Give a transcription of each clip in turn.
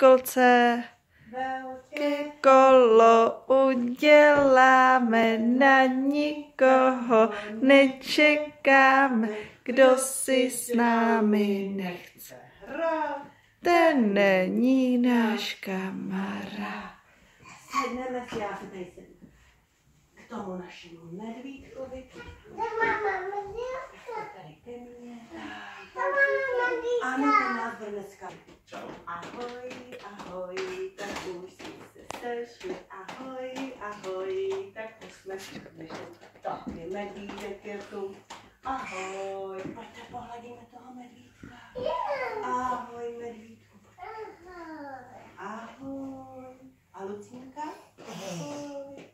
školce velké kolo uděláme, na nikoho nečekáme, kdo si s námi nechce hrát, ten není náš kamarád. Sedneme si, já se tady sednu k tomu našemu medvídkovi. Tady ke mně. Ano, ten nás bude dneska. Ahoj, ahoj, tak už jsme se sešli. Ahoj, ahoj, tak už jsme všichni. Tak je medvídek, je tu. Ahoj, pojďte pohladíme toho medvídka. Ahoj, medvídku. Ahoj. A Lucínka? Ahoj.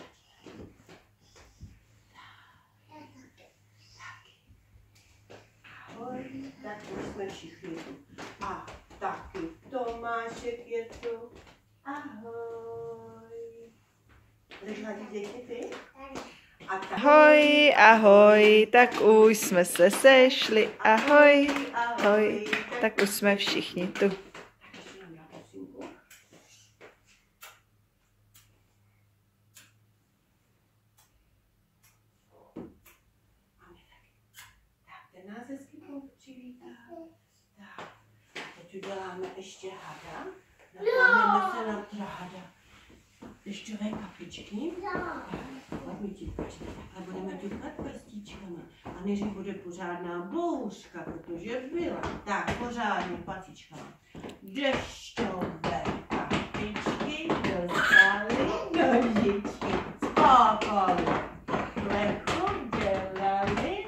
Ahoj, tak už jsme všichni tu. A taky Tomášek je tu. Ahoj. Budeš hladit děti ty? Ahoj, ahoj, tak už jsme se sešli. Ahoj, ahoj, tak už jsme všichni tu. Nás hezky přivítá. Tak, teď uděláme ještě hada. Natáhneme se na hada. Dešťové kapičky. Pojďme típkat. A budeme típkat prstíčkama. A než bude pořádná bouřka, protože byla. Tak, pořádně pacičkama. Dešťové kapičky dostaly nožičky. Spápali. Plechu dělali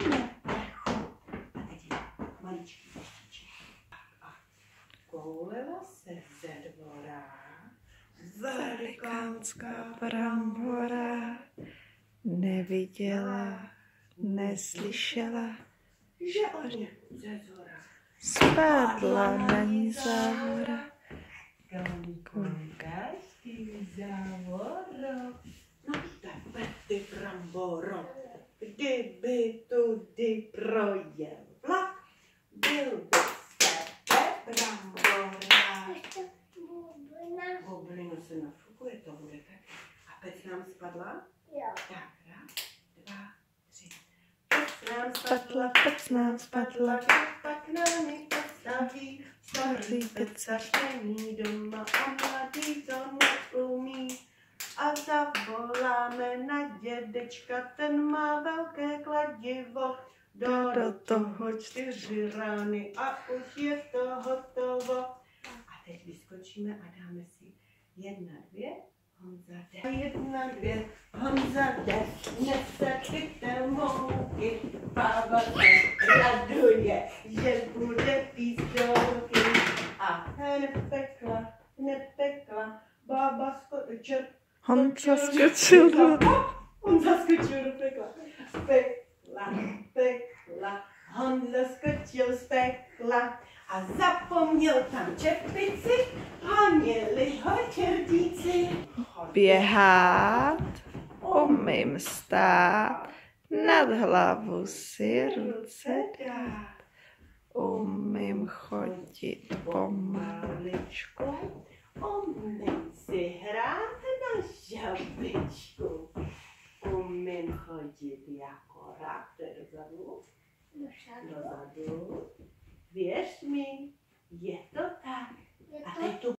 maličký deštíček. A koulila se ze dvora Velikánská brambora neviděla, neslyšela, že od něj ze zhora spadla na ní záhora. Konkářský závoro. No tebe ty bramboro, kdyby tudy projel vlak, byl by z tebe brambora. Bublinu se nafukuje, to bude tak. A pec nám spadla? Jo. Tak, raz, dva, tři. Pec nám spadla, pak na ní postaví. Starý pec není doma a mladý to neumí. A zavoláme na dědečka, ten má velké kladivo. Do toho 4 rány a už je to hotovo. A teď vyskočíme a dáme si 1, 2, Honza jde. 1, 2, Honza jde, nese pytel mouky. Bába se raduje, že bude pít dolky. A nepekla, bába skočil. Honza skočil do Honza skočil do pekla. Pekla, Honza skočil z pekla. A zapomněl tam čepici, honěli ho čerdíci. běhat, umím stát, nad hlavu si ruce dát. Umím chodit pomaličku, Umím si hrát na žabičku. Umím chodit jako rák, to je dozadu. Dozadu. Věř mi,